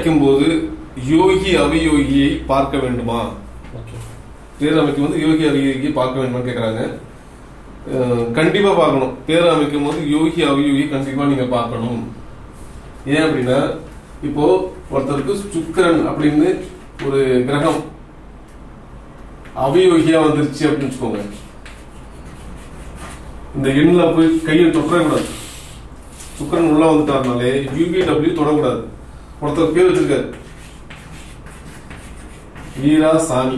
அமைக்கும்போது யோகி அவயோகியை பார்க்க வேண்டுமா? பேர் அமைக்கும் போது யோகி அவயோகியை பார்க்க வேண்டுமா கேட்கறாங்க. கண்டிப்பா பார்க்கணும். பேர் அமைக்கும் போது யோகி அவயோகி கண்டிப்பா நீங்க பார்க்கணும். ஏன் அப்படின்னா, இப்போ ஒருத்தருக்கு சுக்கிரன் அப்படின்னு ஒரு கிரகம் அவயோகியா வந்துருச்சு அப்படின்னு வச்சுக்கோங்க, இந்த எண்ணில போய் கையை தொடக்கூடாது. சுக்கிரன் உள்ள வந்துட்டாருனாலே UBW தொடக்கூடாது. ஒருத்தர் பேர் வச்சிருக்காரு வீரா சாமி,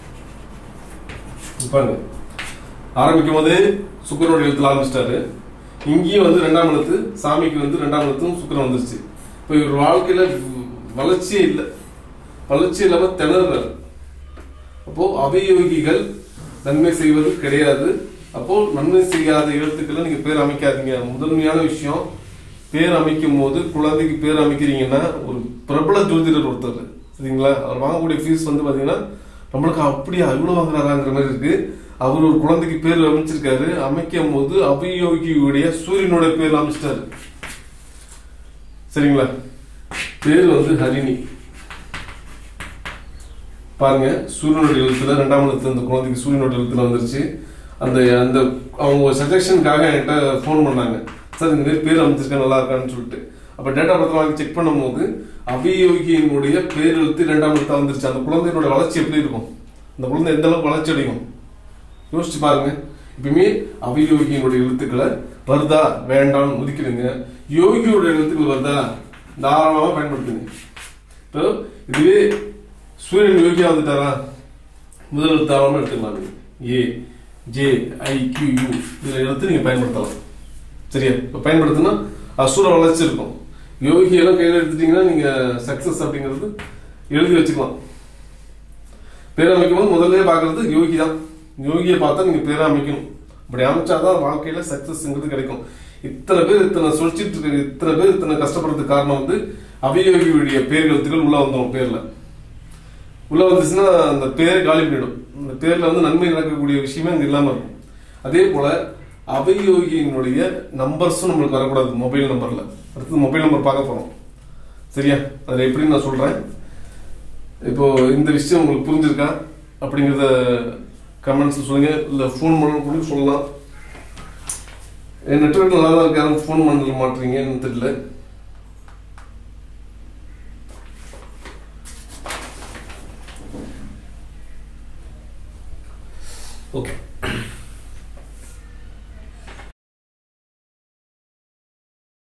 பாருங்க ஆரம்பிக்கும் போதே சுக்கிரனுடைய எழுத்துல ஆரம்பிச்சிட்டாரு. இங்கேயும் வந்து 2ஆம் எழுத்து, சாமிக்கு வந்து 2ஆம் எழுத்தும் சுக்கிரன் வந்துருச்சு. இப்ப இவர் வாழ்க்கையில வளர்ச்சியே இல்லை, வளர்ச்சி இல்லாம திணறாரு. அப்போ அவயோகிகள் நன்மை செய்வது கிடையாது. அப்போ நன்மை செய்யாத எழுத்துக்களை நீங்க பேர் அமைக்காதீங்க. முதன்மையான விஷயம், பேர் அமைக்கும் போது குழந்தைக்கு பேர் அமைக்கிறீங்கன்னா ஒரு பிரபல ஜோதிடர் ஒருத்தர் சரிங்களா, அவர் வாங்கக்கூடிய ஃபீஸ் வந்து பாத்தீங்கன்னா நம்மளுக்கு அப்படியே இவ்வளவு வாங்குறாங்கிற மாதிரி இருக்கு. அவர் ஒரு குழந்தைக்கு பேர் அமைச்சிருக்காரு. அமைக்கும் போது அவயோகியுடைய சூரியனுடைய பேர் அமைச்சிட்டாரு சரிங்களா. பேர் வந்து ஹரிணி. பாருங்க, சூரியனுடைய எழுத்துல 2ஆம் எழுத்து அந்த குழந்தைக்கு சூரியனுடைய எழுத்துல வந்துருச்சு. அந்த அந்த அவங்க சஜஷனுக்காக என்கிட்ட போன் பண்ணாங்க, சார் இந்த மாதிரி பேர் அமைச்சிருக்கேன் நல்லா இருக்கான்னு சொல்லிட்டு. அப்ப டேட்டா பத்திரம் வாங்கி செக் பண்ணும் போது அவயோகியினுடைய பேர் எழுத்து 2ஆம் எழுத்தா வந்துருச்சு. அந்த குழந்தையோட வளர்ச்சி எப்படி இருக்கும், அந்த குழந்தை எந்த அளவுக்கு வளர்ச்சி அடையும் யோசிச்சு பாருங்க. எப்பயுமே அவயோகியினுடைய எழுத்துக்களை வருதா வேண்டாம் ஒதுக்கிடுங்க. யோகியோட எழுத்துக்கள் வருதா தாராளமா பயன்படுத்துங்க. இப்போ இதுவே சூரியன் யோகியா வந்துட்டாரா, முதல் எழுத்தாளமா எடுத்துக்கலாம். AJIQU இதுல எழுத்து நீங்க பயன்படுத்தலாம் சரியா. இப்ப பயன்படுத்தினா அசுர வளர்ச்சி இருக்கும். யோகி எல்லாம் கையில எடுத்துட்டீங்கன்னா நீங்க சக்சஸ் அப்படிங்கிறது எழுதி வச்சுக்கலாம். பேர் அமைக்கும் போது முதல்ல பாக்குறது யோகி தான். யோகியை பார்த்தா நீங்க பேரை அமைக்கணும். அப்படி அமைச்சாதான் வாழ்க்கையில சக்சஸ்ங்கிறது கிடைக்கும். இத்தனை பேர் இத்தனை சொல்லிட்டு இருக்க, இத்தனை பேர் இத்தனை கஷ்டப்படுறதுக்கு காரணம் வந்து அவயோகியுடைய பேர் எழுத்துக்கள் உள்ள வந்துடும். பேர்ல உள்ள வந்துச்சுன்னா அந்த பேர் காலி பண்ணிடும். அந்த பேர்ல வந்து நன்மை நடக்கக்கூடிய விஷயமே அங்க இல்லாம இருக்கும். அதே போல அவயோகியினுடைய நம்பர்ஸும் நம்மளுக்கு வரக்கூடாது மொபைல் நம்பர்ல. அடுத்து மொபைல் நம்பர் பார்க்க போறோம் சரியா. அதுல எப்படி நான் சொல்றேன், இப்போ இந்த விஷயம் உங்களுக்கு புரிஞ்சிருக்கா அப்படிங்கறத கமெண்ட்ஸ் சொல்லுங்க, இல்ல போன் பண்ண சொல்லலாம். நெட்வொர்க் நல்லா தான் இருக்கு, யாரும் போன் பண்ண மாட்டீங்கன்னு தெரியல. ஓகே.